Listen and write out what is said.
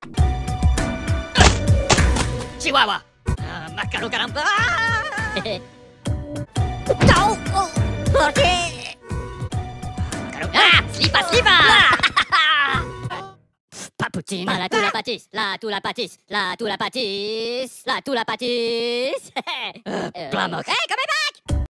Chihuahua. Mascaro caramba. Tau. ¿Por qué? Slipa, slipa. Papuchina. La tu la patis, la tu la patis, la tu la patis, la tu la patis. Plamok. Come back.